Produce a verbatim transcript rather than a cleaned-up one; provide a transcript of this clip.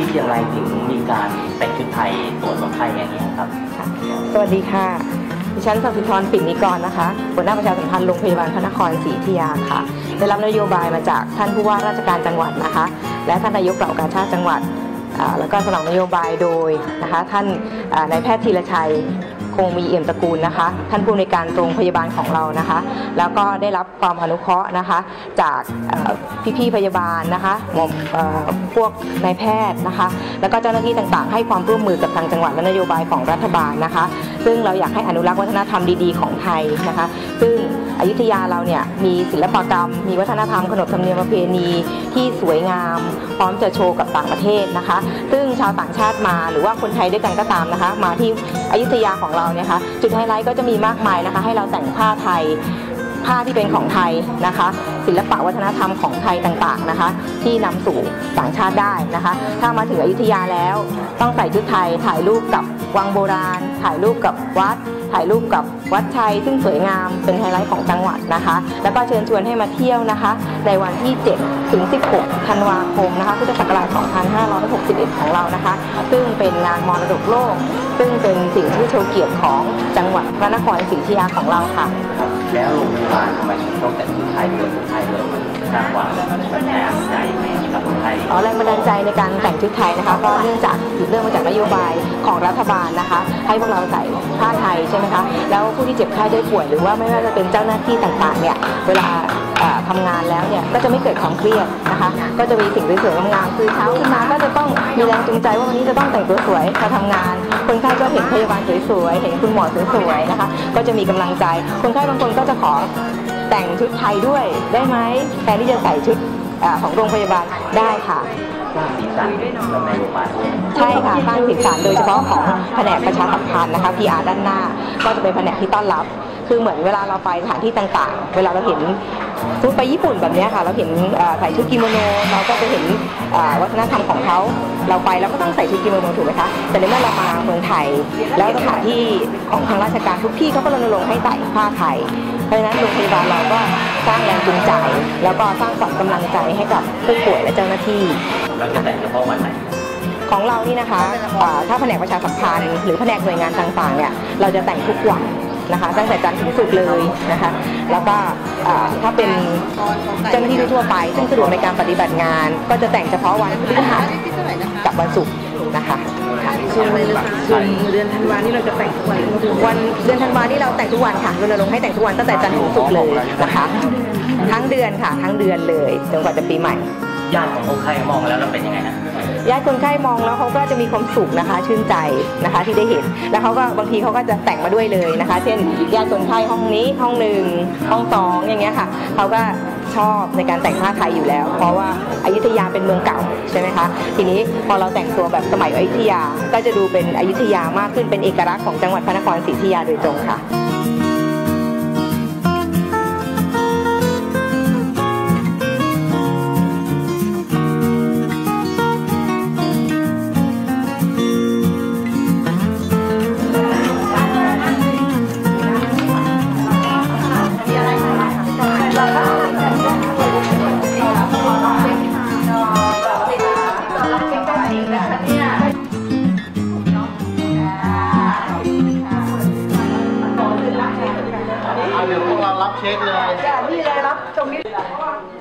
ดอย่างไรถึงมีการแต่งชุดไทยตรวจคนไข้อย่างนี้ครับสวัสดีค่ะดิฉันสัมพิธรปิ่นนิกรนะคะหัวหน้าประชาสัมพันธ์โรงพยาบาลพระนครศรีอยุธยาค่ะได้รับนโยบายมาจากท่านผู้ว่าราชการจังหวัดนะคะและท่านนายกเหล่ากาชาดจังหวัดแล้วก็สนองนโยบายโดยนะคะท่านนายแพทย์ธีรชัยคงมีเอี่ยมตระกูลนะคะท่านผู้ในการโรงพยาบาลของเรานะคะแล้วก็ได้รับความอนุเคราะห์นะคะจากพี่ๆพยาบาลนะคะพวกนายแพทย์นะคะแล้วก็เจ้าหน้าที่ต่างๆให้ความร่วมมือกับทางจังหวัดและนโยบายของรัฐบาลนะคะซึ่งเราอยากให้อนุรักษ์วัฒนธรรมดีๆของไทยนะคะซึ่งอยุธยาเราเนี่ยมีศิลปกรรมมีวัฒนธรรมขนบธรรมเนียมประเพณีที่สวยงามพร้อมจะโชว์กับต่างประเทศนะคะซึ่งชาวต่างชาติมาหรือว่าคนไทยด้วยกันก็ตามนะคะมาที่อยุธยาของเราเนี่ยค่ะจุดไฮไลท์ก็จะมีมากมายนะคะให้เราแต่งผ้าไทยผ้าที่เป็นของไทยนะคะศิลปะวัฒนธรรมของไทยต่างๆนะคะที่นำสู่ต่างชาติได้นะคะถ้ามาถึงอยุธยาแล้วต้องใส่ชุดไทยถ่ายรูปกับวังโบราณถ่ายรูปกับวัดถ่ายรูปกับวัดชัยซึ่งสวยงามเป็นไฮไลท์ของจังหวัดนะคะแล้วก็เชิญชวนให้มาเที่ยวนะคะในวันที่เจ็ดถึงสิบหกธันวาคมนะคะพุทธศักราชสองพันห้าร้อยหกสิบเอ็ดของเรานะคะซึ่งเป็นงานมรดกโลกซึ่งเป็นสิ่งที่โชว์เกียรติของจังหวัดพระนครศรีอยุธยาของเราค่ะแล้วโรงพยาบาลทำไมถึงต้องแต่งชุดไทยด้วยชุดไทยเลยมันสร้างความแรงบันดาลใจกับคนไทยอ๋อแรงบันดาลใจในการแต่งชุดไทยนะคะก็เนื่องจากเรื่องมาจากนโยบายของรัฐบาลนะคะให้พวกเราใส่ผ้าไทยใช่ไหมคะแล้วผู้ที่เจ็บไข้ได้ป่วยหรือว่าไม่ว่าจะเป็นเจ้าหน้าที่ต่างๆเนี่ยเวลาทำงานแล้วเนี่ยก็จะไม่เกิดความเครียดนะคะก็จะมีสิ่งสวยๆงามๆคือเช้าขึ้นมาก็จะต้องมีแรงจูงใจว่าวันนี้จะต้องแต่งตัวสวยมาทำงานคนไข้ก็เห็นพยาบาลสวยๆเห็นคุณหมอสวยๆนะคะก็จะมีกำลังใจคนไข้บางคนก็จะขอแต่งชุดไทยด้วยได้ไหมแทนที่จะใส่ชุดของโรงพยาบาลได้ค่ะสร้างสีสันและนโยบายใช่ค่ะสร้างสีสันโดยเฉพาะของแผนกประชาสัมพันธ์นะคะ พี อาร์ ด้านหน้าก็จะเป็นแผนกที่ต้อนรับคือเหมือนเวลาเราไปสถานที่ต่างๆเวลาเราเห็นชุดไปญี่ปุ่นแบบนี้ค่ะเราเห็นใส่ชุดกิโมโนเราก็จะเห็นวัฒนธรรมของเขาเราไปเราก็ต้องใส่ชุดกิโมโนถูกไหมคะแต่ในเมื่อเรามาเมืองไทยแล้วสถานที่ของทางราชการทุกที่เขาก็รณรงค์ให้ใส่ผ้าไทยเพราะฉะนั้นโรงพยาบาลเราก็สร้างแรงจูงใจแล้วก็สร้างขวัญกำลังใจให้กับผู้ป่วยและเจ้าหน้าที่เราจะแต่งเฉพาะวันไหนของเรานี่นะคะถ้าแผนกประชาสัมพันธ์หรือแผนกหน่วยงานต่างๆเนี่ยเราจะแต่งทุกวันนะคะตั้งแต่จันทร์ถึงศุกร์เลยนะคะแล้วก็ถ้าเป็นเจ้าหน้าที่ทั่วไปซึ่งสะดวกในการปฏิบัติงานก็จะแต่งเฉพาะวันพฤหัสกับวันศุกร์นะคะส่วนเดือนธันวานี่เราจะแต่งทุกวันวันเดือนธันวานี่เราแต่งทุกวันค่ะรณรงค์ให้แต่งทุกวันตั้งแต่จันทร์ถึงศุกร์เลยนะคะทั้งเดือนค่ะทั้งเดือนเลยจนกว่าจะปีใหม่ญาติของคนไข้มองแล้วเราเป็นยังไงนะญาติคนไข้มองแล้วเขาก็จะมีความสุขนะคะชื่นใจนะคะที่ได้เห็นแล้วเขาก็บางทีเขาก็จะแต่งมาด้วยเลยนะคะเช่นญาติคนไข้ห้องนี้ห้องหนึ่งห้องสองอย่างเงี้ยค่ะเขาก็ชอบในการแต่งผ้าไทยอยู่แล้วเพราะว่าอยุธยาเป็นเมืองเก่าใช่ไหมคะทีนี้พอเราแต่งตัวแบบสมัยอยุธยาก็จะดูเป็นอยุธยามากขึ้นเป็นเอกลักษณ์ของจังหวัดพระนครศรีอยุธยาโดยตรงค่ะเดี๋ยวพวกเรารับเช็คเลยจ้ะนี่เลยรับตรงนี้